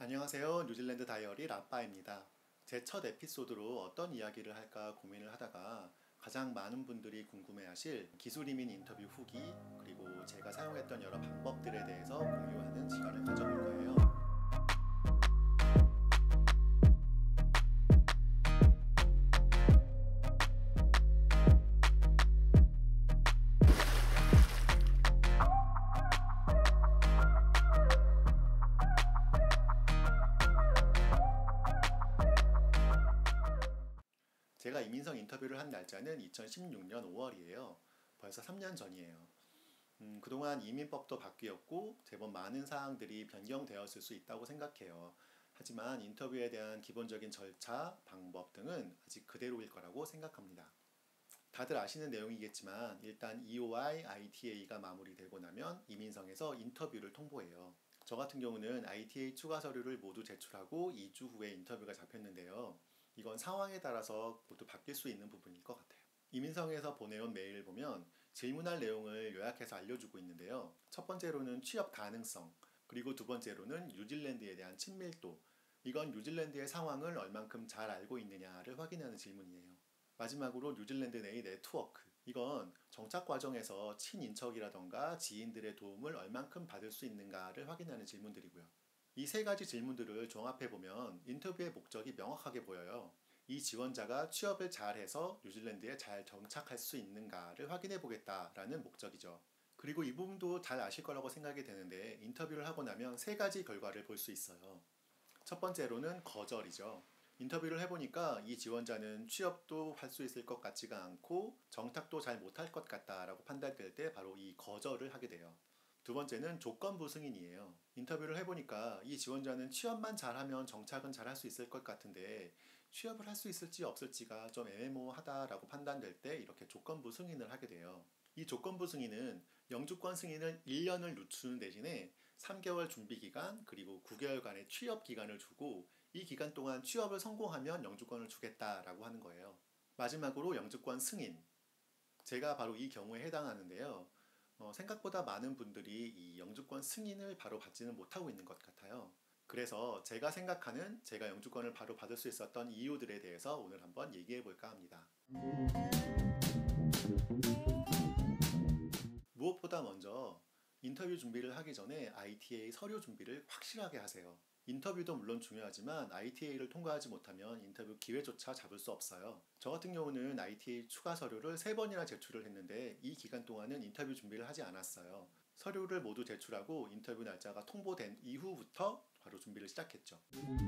안녕하세요. 뉴질랜드 다이어리 라빠입니다. 제 첫 에피소드로 어떤 이야기를 할까 고민을 하다가 가장 많은 분들이 궁금해하실 기술 이민 인터뷰 후기 그리고 제가 사용했던 여러 방법들에 대해서 공유하는 시간을 가져볼 거예요. 제가 이민성 인터뷰를 한 날짜는 2016년 5월이에요. 벌써 3년 전이에요. 그동안 이민법도 바뀌었고 제법 많은 사항들이 변경되었을 수 있다고 생각해요. 하지만 인터뷰에 대한 기본적인 절차, 방법 등은 아직 그대로일 거라고 생각합니다. 다들 아시는 내용이겠지만 일단 EOI, ITA가 마무리되고 나면 이민성에서 인터뷰를 통보해요. 저 같은 경우는 ITA 추가 서류를 모두 제출하고 2주 후에 인터뷰가 잡혔는데요. 이건 상황에 따라서 모두 바뀔 수 있는 부분일 것 같아요. 이민성에서 보내온 메일을 보면 질문할 내용을 요약해서 알려주고 있는데요. 첫 번째로는 취업 가능성, 그리고 두 번째로는 뉴질랜드에 대한 친밀도, 이건 뉴질랜드의 상황을 얼만큼 잘 알고 있느냐를 확인하는 질문이에요. 마지막으로 뉴질랜드 내의 네트워크, 이건 정착 과정에서 친인척이라던가 지인들의 도움을 얼만큼 받을 수 있는가를 확인하는 질문들이고요. 이 세 가지 질문들을 종합해보면 인터뷰의 목적이 명확하게 보여요. 이 지원자가 취업을 잘해서 뉴질랜드에 잘 정착할 수 있는가를 확인해보겠다라는 목적이죠. 그리고 이 부분도 잘 아실 거라고 생각이 되는데 인터뷰를 하고 나면 세 가지 결과를 볼 수 있어요. 첫 번째로는 거절이죠. 인터뷰를 해보니까 이 지원자는 취업도 할 수 있을 것 같지가 않고 정착도 잘 못할 것 같다라고 판단될 때 바로 이 거절을 하게 돼요. 두 번째는 조건부 승인이에요. 인터뷰를 해보니까 이 지원자는 취업만 잘하면 정착은 잘할 수 있을 것 같은데 취업을 할 수 있을지 없을지가 좀 애매모호하다라고 판단될 때 이렇게 조건부 승인을 하게 돼요. 이 조건부 승인은 영주권 승인을 1년을 늦추는 대신에 3개월 준비기간 그리고 9개월간의 취업기간을 주고 이 기간 동안 취업을 성공하면 영주권을 주겠다라고 하는 거예요. 마지막으로 영주권 승인. 제가 바로 이 경우에 해당하는데요. 생각보다 많은 분들이 이 영주권 승인을 바로 받지는 못하고 있는 것 같아요. 그래서 제가 생각하는 제가 영주권을 바로 받을 수 있었던 이유들에 대해서 오늘 한번 얘기해 볼까 합니다. 무엇보다 먼저 인터뷰 준비를 하기 전에 ITA 서류 준비를 확실하게 하세요. 인터뷰도 물론 중요하지만 ITA를 통과하지 못하면 인터뷰 기회조차 잡을 수 없어요. 저 같은 경우는 ITA 추가 서류를 3번이나 제출을 했는데 이 기간 동안은 인터뷰 준비를 하지 않았어요. 서류를 모두 제출하고 인터뷰 날짜가 통보된 이후부터 바로 준비를 시작했죠.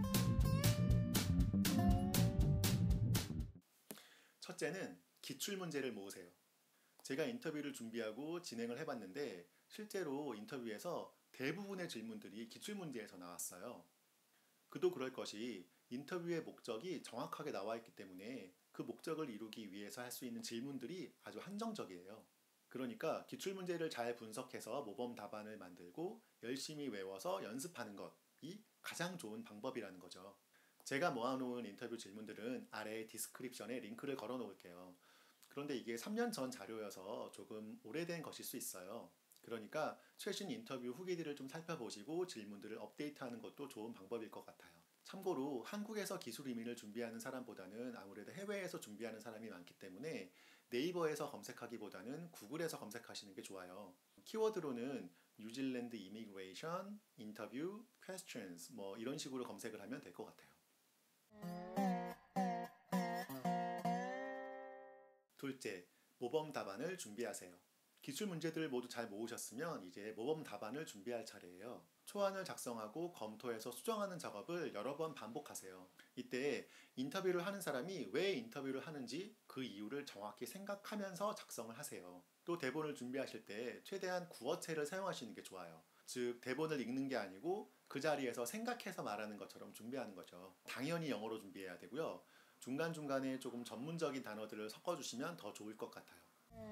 첫째는 기출문제를 모으세요. 제가 인터뷰를 준비하고 진행을 해봤는데 실제로 인터뷰에서 대부분의 질문들이 기출문제에서 나왔어요. 그도 그럴 것이 인터뷰의 목적이 정확하게 나와 있기 때문에 그 목적을 이루기 위해서 할 수 있는 질문들이 아주 한정적이에요. 그러니까 기출문제를 잘 분석해서 모범 답안을 만들고 열심히 외워서 연습하는 것이 가장 좋은 방법이라는 거죠. 제가 모아놓은 인터뷰 질문들은 아래 디스크립션에 링크를 걸어 놓을게요. 그런데 이게 3년 전 자료여서 조금 오래된 것일 수 있어요. 그러니까 최신 인터뷰 후기들을 좀 살펴보시고 질문들을 업데이트하는 것도 좋은 방법일 것 같아요. 참고로 한국에서 기술 이민을 준비하는 사람보다는 아무래도 해외에서 준비하는 사람이 많기 때문에 네이버에서 검색하기보다는 구글에서 검색하시는 게 좋아요. 키워드로는 뉴질랜드 이미그레이션, 인터뷰, questions 뭐 이런 식으로 검색을 하면 될 것 같아요. 둘째, 모범 답안을 준비하세요. 기출 문제들을 모두 잘 모으셨으면 이제 모범 답안을 준비할 차례예요. 초안을 작성하고 검토해서 수정하는 작업을 여러 번 반복하세요. 이때 인터뷰를 하는 사람이 왜 인터뷰를 하는지 그 이유를 정확히 생각하면서 작성을 하세요. 또 대본을 준비하실 때 최대한 구어체를 사용하시는 게 좋아요. 즉 대본을 읽는 게 아니고 그 자리에서 생각해서 말하는 것처럼 준비하는 거죠. 당연히 영어로 준비해야 되고요. 중간중간에 조금 전문적인 단어들을 섞어주시면 더 좋을 것 같아요.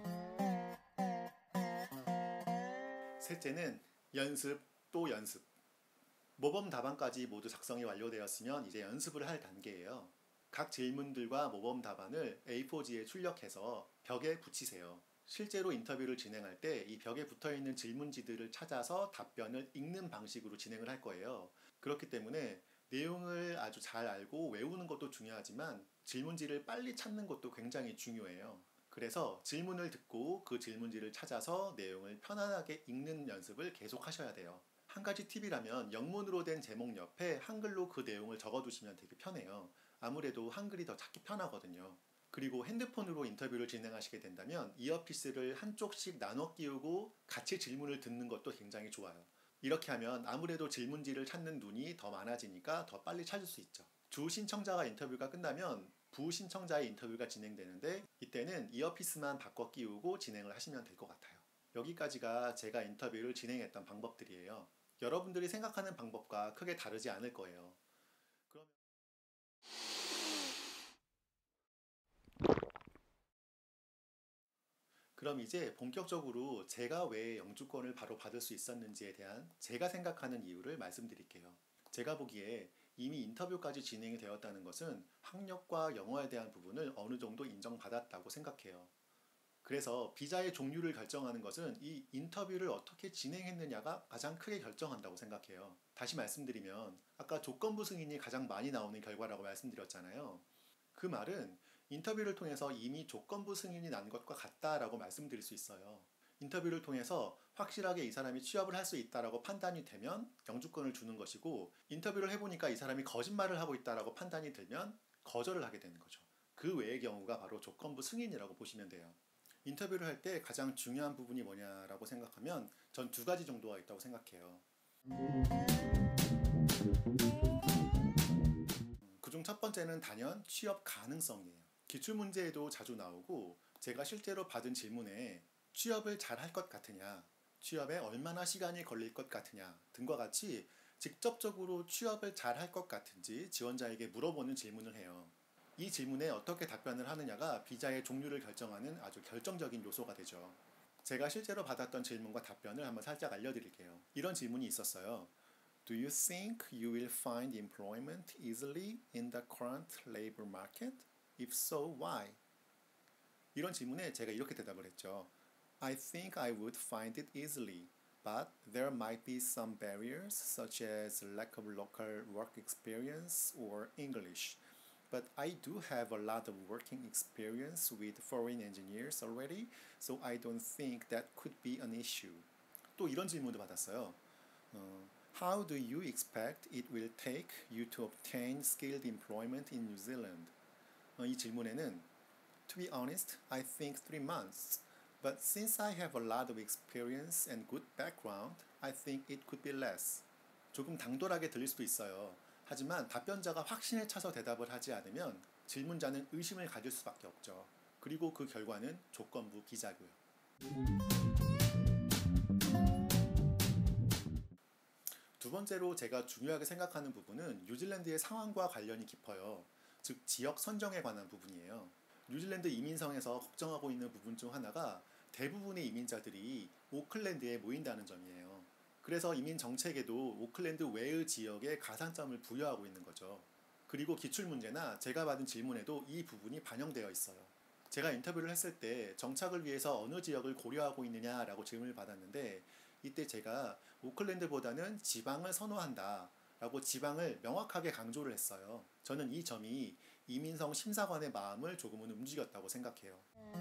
셋째는 연습 또 연습. 모범 답안까지 모두 작성이 완료되었으면 이제 연습을 할 단계예요. 각 질문들과 모범 답안을 A4지에 출력해서 벽에 붙이세요. 실제로 인터뷰를 진행할 때 이 벽에 붙어있는 질문지들을 찾아서 답변을 읽는 방식으로 진행을 할 거예요. 그렇기 때문에 내용을 아주 잘 알고 외우는 것도 중요하지만 질문지를 빨리 찾는 것도 굉장히 중요해요. 그래서 질문을 듣고 그 질문지를 찾아서 내용을 편안하게 읽는 연습을 계속 하셔야 돼요. 한 가지 팁이라면 영문으로 된 제목 옆에 한글로 그 내용을 적어두시면 되게 편해요. 아무래도 한글이 더 찾기 편하거든요. 그리고 핸드폰으로 인터뷰를 진행하시게 된다면 이어피스를 한쪽씩 나눠 끼우고 같이 질문을 듣는 것도 굉장히 좋아요. 이렇게 하면 아무래도 질문지를 찾는 눈이 더 많아지니까 더 빨리 찾을 수 있죠. 주 신청자와 인터뷰가 끝나면 부 신청자의 인터뷰가 진행되는데 이때는 이어피스만 바꿔 끼우고 진행을 하시면 될 것 같아요. 여기까지가 제가 인터뷰를 진행했던 방법들이에요. 여러분들이 생각하는 방법과 크게 다르지 않을 거예요. 그럼 이제 본격적으로 제가 왜 영주권을 바로 받을 수 있었는지에 대한 제가 생각하는 이유를 말씀드릴게요. 제가 보기에 이미 인터뷰까지 진행이 되었다는 것은 학력과 영어에 대한 부분을 어느 정도 인정받았다고 생각해요. 그래서 비자의 종류를 결정하는 것은 이 인터뷰를 어떻게 진행했느냐가 가장 크게 결정한다고 생각해요. 다시 말씀드리면 아까 조건부 승인이 가장 많이 나오는 결과라고 말씀드렸잖아요. 그 말은 인터뷰를 통해서 이미 조건부 승인이 난 것과 같다라고 말씀드릴 수 있어요. 인터뷰를 통해서 확실하게 이 사람이 취업을 할 수 있다라고 판단이 되면 영주권을 주는 것이고, 인터뷰를 해보니까 이 사람이 거짓말을 하고 있다라고 판단이 들면 거절을 하게 되는 거죠. 그 외의 경우가 바로 조건부 승인이라고 보시면 돼요. 인터뷰를 할 때 가장 중요한 부분이 뭐냐라고 생각하면 전 두 가지 정도가 있다고 생각해요. 그중 첫 번째는 단연 취업 가능성이에요. 기출문제에도 자주 나오고 제가 실제로 받은 질문에 취업을 잘 할 것 같으냐, 취업에 얼마나 시간이 걸릴 것 같으냐 등과 같이 직접적으로 취업을 잘 할 것 같은지 지원자에게 물어보는 질문을 해요. 이 질문에 어떻게 답변을 하느냐가 비자의 종류를 결정하는 아주 결정적인 요소가 되죠. 제가 실제로 받았던 질문과 답변을 한번 살짝 알려드릴게요. 이런 질문이 있었어요. Do you think you will find employment easily in the current labor market? If so, why? 이런 질문에 제가 이렇게 대답을 했죠. I think I would find it easily, but there might be some barriers such as lack of local work experience or English. But I do have a lot of working experience with foreign engineers already, so I don't think that could be an issue. 또 이런 질문도 받았어요. How do you expect it will take you to obtain skilled employment in New Zealand? 이 질문에는 To be honest, I think 3 months. But since I have a lot of experience and good background, I think it could be less. 조금 당돌하게 들릴 수도 있어요. 하지만 답변자가 확신에 차서 대답을 하지 않으면 질문자는 의심을 가질 수밖에 없죠. 그리고 그 결과는 조건부 비자고요. 두 번째로 제가 중요하게 생각하는 부분은 뉴질랜드의 상황과 관련이 깊어요. 즉 지역 선정에 관한 부분이에요. 뉴질랜드 이민성에서 걱정하고 있는 부분 중 하나가 대부분의 이민자들이 오클랜드에 모인다는 점이에요. 그래서 이민 정책에도 오클랜드 외의 지역에 가산점을 부여하고 있는 거죠. 그리고 기출문제나 제가 받은 질문에도 이 부분이 반영되어 있어요. 제가 인터뷰를 했을 때 정착을 위해서 어느 지역을 고려하고 있느냐라고 질문을 받았는데 이때 제가 오클랜드보다는 지방을 선호한다 라고 지방을 명확하게 강조를 했어요. 저는 이 점이 이민성 심사관의 마음을 조금은 움직였다고 생각해요.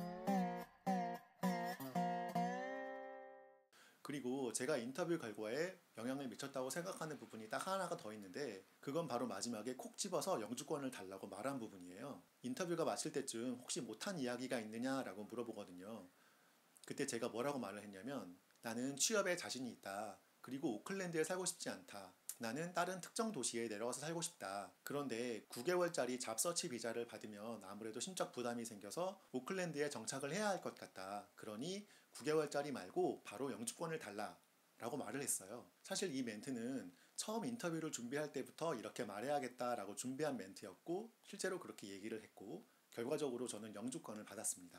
그리고 제가 인터뷰 결과에 영향을 미쳤다고 생각하는 부분이 딱 하나가 더 있는데 그건 바로 마지막에 콕 집어서 영주권을 달라고 말한 부분이에요. 인터뷰가 마칠 때쯤 혹시 못한 이야기가 있느냐라고 물어보거든요. 그때 제가 뭐라고 말을 했냐면 나는 취업에 자신이 있다. 그리고 오클랜드에 살고 싶지 않다. 나는 다른 특정 도시에 내려가서 살고 싶다. 그런데 9개월짜리 잡서치 비자를 받으면 아무래도 심적 부담이 생겨서 오클랜드에 정착을 해야 할 것 같다. 그러니 9개월짜리 말고 바로 영주권을 달라. 라고 말을 했어요. 사실 이 멘트는 처음 인터뷰를 준비할 때부터 이렇게 말해야겠다라고 준비한 멘트였고 실제로 그렇게 얘기를 했고 결과적으로 저는 영주권을 받았습니다.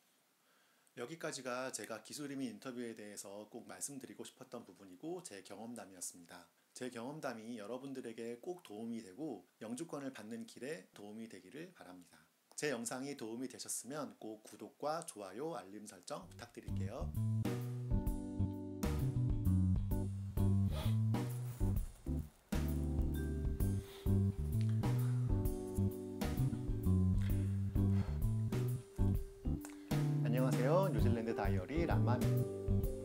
여기까지가 제가 기술이민 인터뷰에 대해서 꼭 말씀드리고 싶었던 부분이고 제 경험담이었습니다. 제 경험담이 여러분들에게 꼭 도움이 되고 영주권을 받는 길에 도움이 되기를 바랍니다. 제 영상이 도움이 되셨으면 꼭 구독과 좋아요, 알림 설정 부탁드릴게요. 안녕하세요. 뉴질랜드 다이어리 라마입니다.